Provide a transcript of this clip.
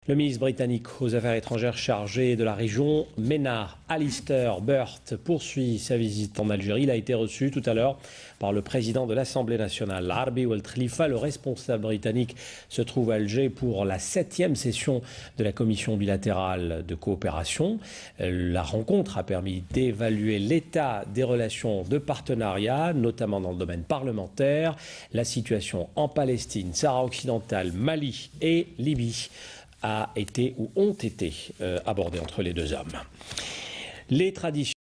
Le ministre britannique aux Affaires étrangères chargé de la région, Ménard Alistair Burt, poursuit sa visite en Algérie. Il a été reçu tout à l'heure par le président de l'Assemblée nationale, Arbi Ould Khalifa. Le responsable britannique se trouve à Alger pour la 7e session de la commission bilatérale de coopération. La rencontre a permis d'évaluer l'état des relations de partenariat, notamment dans le domaine parlementaire, la situation en Palestine, Sahara occidentale, Mali et Libye a été ou ont été abordés entre les deux hommes. Les traditions